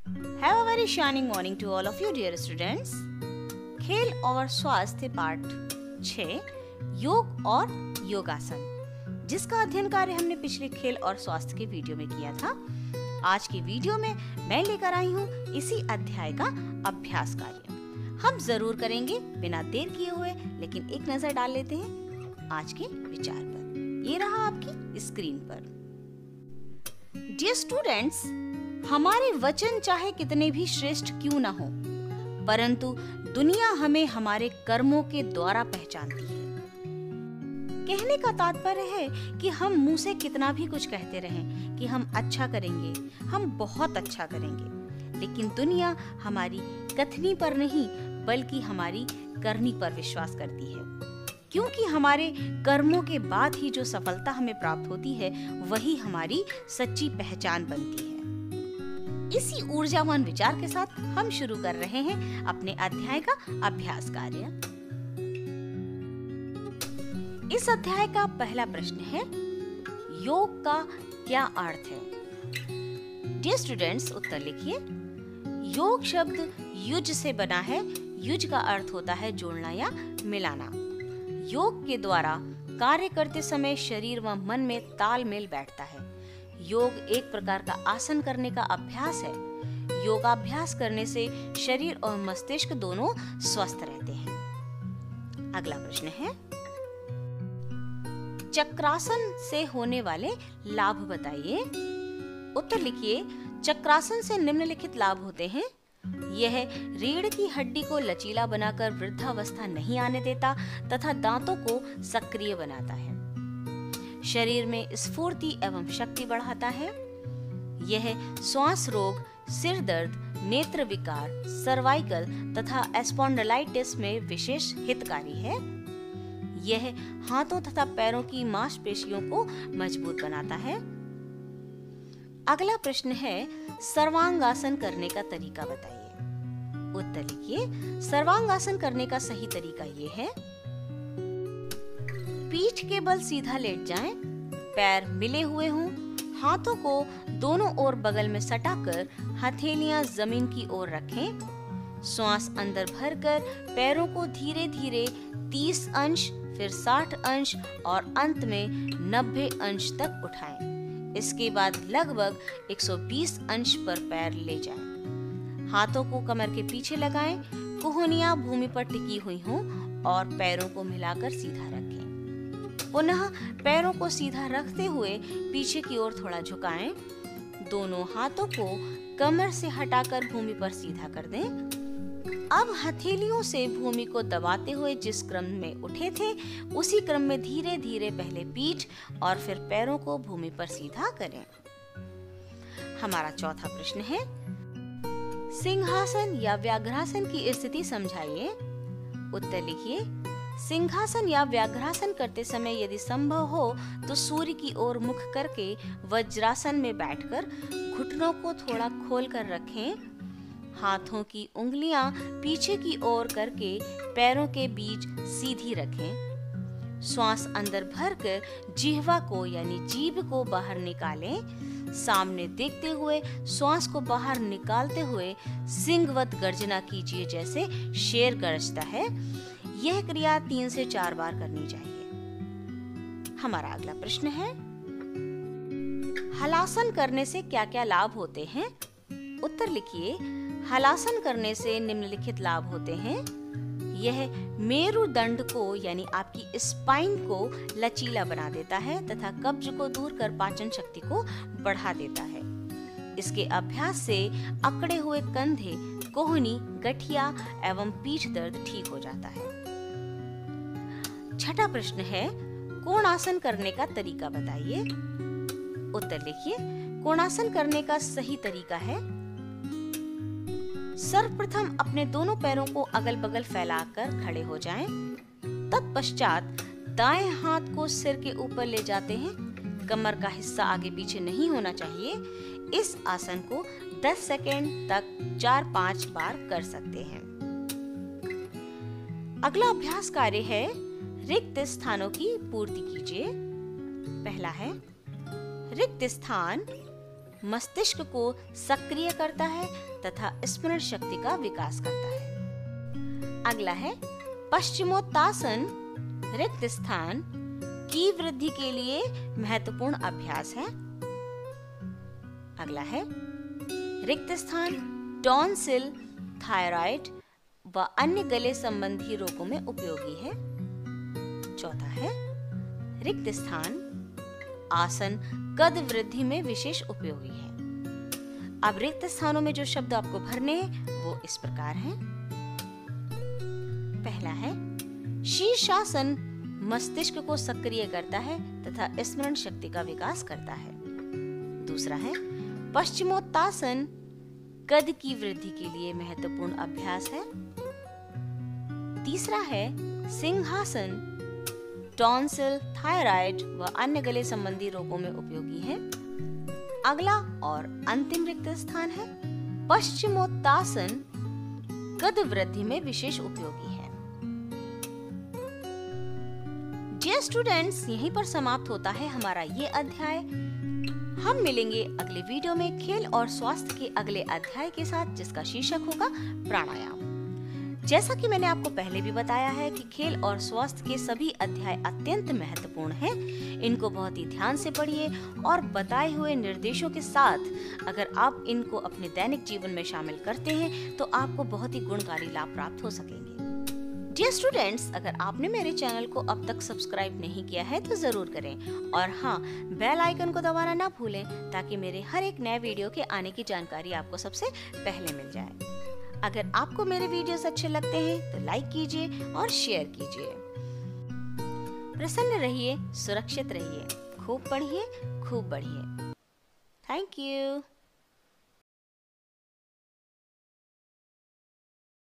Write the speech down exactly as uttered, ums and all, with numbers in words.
Have a very shining morning to all of you dear students. खेल और स्वास्थ्य पाठ छह योग और योगासन, जिसका अध्ययन कार्य हमने पिछले खेल और स्वास्थ्य के वीडियो में किया था। आज की वीडियो में मैं लेकर आई हूँ इसी अध्याय का अभ्यास कार्य। हम जरूर करेंगे बिना देर किए हुए, लेकिन एक नजर डाल लेते हैं आज के विचार पर। ये रहा आपकी स्क्रीन पर। डियर स्टूडेंट्स, हमारे वचन चाहे कितने भी श्रेष्ठ क्यों ना हो, परंतु दुनिया हमें हमारे कर्मों के द्वारा पहचानती है। कहने का तात्पर्य है कि हम मुंह से कितना भी कुछ कहते रहें कि हम अच्छा करेंगे, हम बहुत अच्छा करेंगे, लेकिन दुनिया हमारी कथनी पर नहीं बल्कि हमारी करनी पर विश्वास करती है, क्योंकि हमारे कर्मों के बाद ही जो सफलता हमें प्राप्त होती है वही हमारी सच्ची पहचान बनती है। इसी ऊर्जावान विचार के साथ हम शुरू कर रहे हैं अपने अध्याय का अभ्यास कार्य। इस अध्याय का पहला प्रश्न है, योग का क्या अर्थ है? डियर स्टूडेंट्स, उत्तर लिखिए। योग शब्द युज से बना है। युज का अर्थ होता है जोड़ना या मिलाना। योग के द्वारा कार्य करते समय शरीर व मन में तालमेल बैठता है। योग एक प्रकार का आसन करने का अभ्यास है। योगाभ्यास करने से शरीर और मस्तिष्क दोनों स्वस्थ रहते हैं। अगला प्रश्न है, चक्रासन से होने वाले लाभ बताइए। उत्तर लिखिए। चक्रासन से निम्नलिखित लाभ होते हैं। यह रीढ़ की हड्डी को लचीला बनाकर वृद्धावस्था नहीं आने देता तथा दांतों को सक्रिय बनाता है। शरीर में स्फूर्ति एवं शक्ति बढ़ाता है। यह श्वास रोग, सिर दर्द, नेत्र विकार, सर्वाइकल तथा स्पॉन्डिलाइटिस में विशेष हितकारी है। यह हाथों तथा पैरों की मांसपेशियों को मजबूत बनाता है। अगला प्रश्न है, सर्वांगासन करने का तरीका बताइए। उत्तर लिखिए। सर्वांगासन करने का सही तरीका ये है, पीठ के बल सीधा लेट जाएं, पैर मिले हुए हों, हाथों को दोनों ओर बगल में सटाकर हथेलियां जमीन की ओर रखें, श्वास अंदर भरकर पैरों को धीरे धीरे तीस अंश, फिर साठ अंश और अंत में नब्बे अंश तक उठाएं। इसके बाद लगभग एक सौ बीस अंश पर पैर ले जाएं। हाथों को कमर के पीछे लगाएं, कोहनियां भूमि पर टिकी हुई हों और पैरों को मिलाकर सीधा रखें। पुनः पैरों को सीधा रखते हुए पीछे की ओर थोड़ा झुकाएं। दोनों हाथों को कमर से हटाकर भूमि पर सीधा कर दें। अब हथेलियों से भूमि को दबाते हुए जिस क्रम में उठे थे उसी क्रम में धीरे धीरे पहले पीठ और फिर पैरों को भूमि पर सीधा करें। हमारा चौथा प्रश्न है, सिंहासन या व्याघ्रासन की स्थिति समझाइए। उत्तर लिखिए। सिंहासन या व्याघ्रासन करते समय यदि संभव हो तो सूर्य की ओर मुख करके वज्रासन में बैठकर घुटनों को थोड़ा खोल कर रखें। हाथों की उंगलियां पीछे की ओर करके पैरों के बीच सीधी रखें। श्वास अंदर भरकर जिह्वा को यानी जीभ को बाहर निकालें। सामने देखते हुए श्वास को बाहर निकालते हुए सिंहवत गर्जना कीजिए, जैसे शेर गरजता है। यह क्रिया तीन से चार बार करनी चाहिए। हमारा अगला प्रश्न है, हलासन करने से क्या क्या लाभ होते हैं? उत्तर लिखिए। हलासन करने से निम्नलिखित लाभ होते हैं। यह मेरुदंड को यानी आपकी स्पाइन को लचीला बना देता है तथा कब्ज को दूर कर पाचन शक्ति को बढ़ा देता है। इसके अभ्यास से अकड़े हुए कंधे, कोहनी, गठिया एवं पीठ दर्द ठीक हो जाता है। छठा प्रश्न है, कोणासन करने का तरीका बताइए। उत्तर लिखिए। कोणासन करने का सही तरीका है, सर्वप्रथम अपने दोनों पैरों को अगल बगल फैलाकर खड़े हो जाएं। तत्पश्चात दाएं हाथ को सिर के ऊपर ले जाते हैं। कमर का हिस्सा आगे पीछे नहीं होना चाहिए। इस आसन को दस सेकेंड तक चार पांच बार कर सकते हैं। अगला अभ्यास कार्य है, रिक्त स्थानों की पूर्ति कीजिए। पहला है, रिक्त स्थान मस्तिष्क को सक्रिय करता है तथा स्मरण शक्ति का विकास करता है। अगला है पश्चिमोत्तासन रिक्त स्थान की वृद्धि के लिए महत्वपूर्ण अभ्यास है। अगला है रिक्त स्थान टॉन्सिल, थायराइड व अन्य गले संबंधी रोगों में उपयोगी है। चौथा है रिक्त स्थान आसन कद वृद्धि में विशेष उपयोगी है। अब रिक्त स्थानों में जो शब्द आपको भरने हैं वो इस प्रकार हैं। पहला है शीर्षासन मस्तिष्क को सक्रिय करता है तथा स्मरण शक्ति का विकास करता है। दूसरा है पश्चिमोत्तासन कद की वृद्धि के लिए महत्वपूर्ण अभ्यास है। तीसरा है सिंहासन टॉन्सिल, थायराइड व अन्य गले संबंधी रोगों में उपयोगी है। अगला और अंतिम रिक्त स्थान है पश्चिमोत्तासन कद वृद्धि में विशेष उपयोगी है। डियर स्टूडेंट्स, यहीं पर समाप्त होता है हमारा ये अध्याय। हम मिलेंगे अगले वीडियो में खेल और स्वास्थ्य के अगले अध्याय के साथ, जिसका शीर्षक होगा प्राणायाम। जैसा कि मैंने आपको पहले भी बताया है कि खेल और स्वास्थ्य के सभी अध्याय अत्यंत महत्वपूर्ण हैं। इनको बहुत ही ध्यान से पढ़िए और बताए हुए निर्देशों के साथ अगर आप इनको अपने दैनिक जीवन में शामिल करते हैं तो आपको बहुत ही गुणकारी लाभ प्राप्त हो सकेंगे। डियर स्टूडेंट्स, अगर आपने मेरे चैनल को अब तक सब्सक्राइब नहीं किया है तो जरूर करें और हाँ, बेल आइकन को दबाना ना भूलें ताकि मेरे हर एक नए वीडियो के आने की जानकारी आपको सबसे पहले मिल जाए। अगर आपको मेरे वीडियोस अच्छे लगते हैं तो लाइक कीजिए और शेयर कीजिए। प्रसन्न रहिए, सुरक्षित रहिए, खूब पढ़िए, खूब बढ़िए। Thank you.